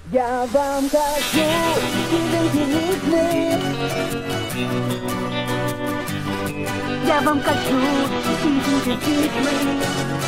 Я вам кажу, ідемте вікни. Я вам кажу, ідемте вікни.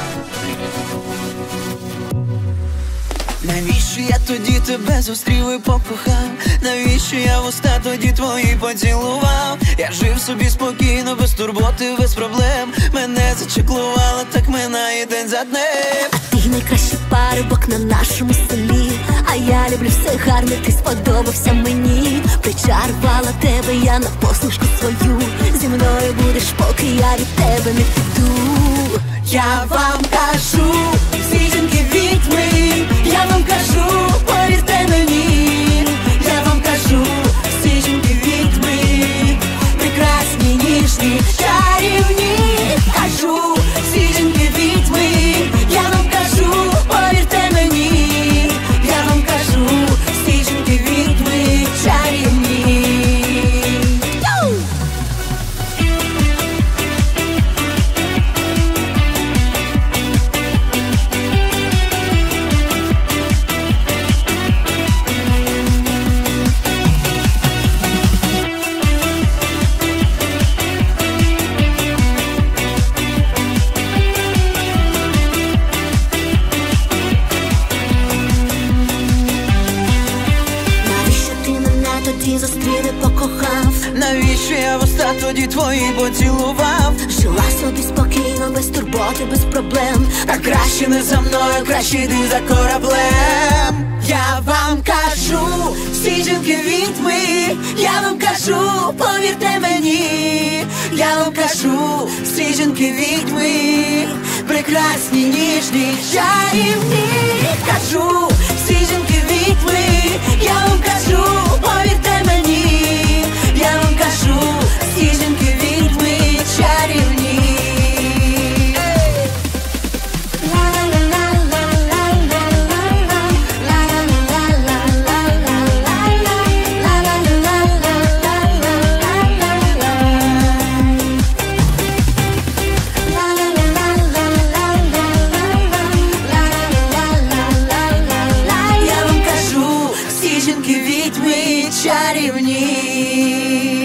Навіщо я тоді тебе зустрів і покохав? Навіщо я вуста тоді твої поцілував? Я жив собі спокійно, без турботи, без проблем. Мене зачеклувало, так минає день за днем. Ти найкращий парубок на нашому селі, а я люблю все гарне, ти сподобався мені. Причарувала тебе я на послушку свою. Зі мною будеш, поки я від тебе не піду. Я вам кажу, всі жінки відьми. Я вам кажу, повірте мені. Я вам кажу, всі жінки відьми. Прекрасні, ніжні, чарівні. Кажу, всі жінки відьми. Я вам кажу, повірте мені. Я вам кажу, всі жінки відьми, чарівні. Зустрів і покохав. Навіщо я вуста тоді твої поцілував? Жила собі спокійно, без турботи, без проблем. А краще не за мною, краще йди за кораблем. Я вам кажу, всі жінки відьми. Я вам кажу, повірте мені. Я вам кажу, всі жінки відьми. Прекрасні, ніжні, чарівні. Кажу, всі жінки відьми. Я вам кажу, повірте мені. Я вам кажу, всі жінки відьми, чарівні. Я вам кажу, всі жінки відьми, чарівні.